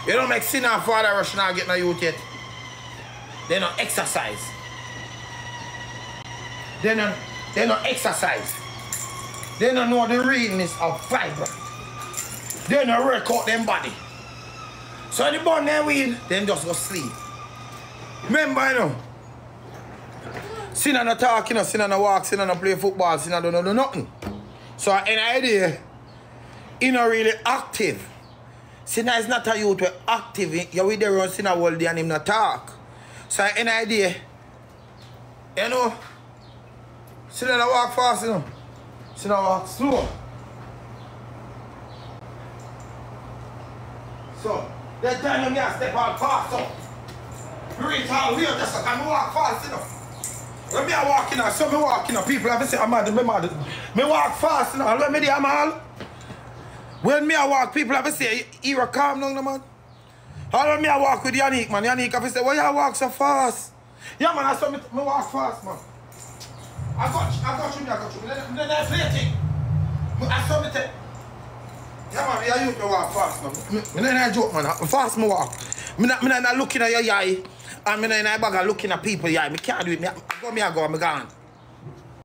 You don't make sin and father rush now get no youth yet. They don't exercise. They don't exercise. They don't know the realness of fiber. They don't work out them body. So the burn their weed, then just go sleep. Remember, you know, sin and no talk, you know, sin and no walk, sin and no play football, sin and don't do nothing. So an idea, you know, really active. Sin is not a youth active. You're with the run sin all day and him not talk. So an idea, you know, sin and walk fast, you know. Sin and walk slow. So that time you can step out fast up. You reach all weird just so can walk fast, you know. When me a walk in, so me walk in, people have to say I'm mad, me walk fast, you know, and when me there, man. When me a walk, people have to say, you calm down, man. And when me a walk with Yannick, man, Yannick have to say, why you walk so fast? Yeah, man, I saw me walk fast, man. I got you. Then I play a thing. I saw me take. Yeah, man, me a youth me walk fast, man. Me not a joke, man. Fast me walk. Me not looking at your eye. And me not in a bag of looking at people, yeah. Me can't do it. Me go, I'm gone.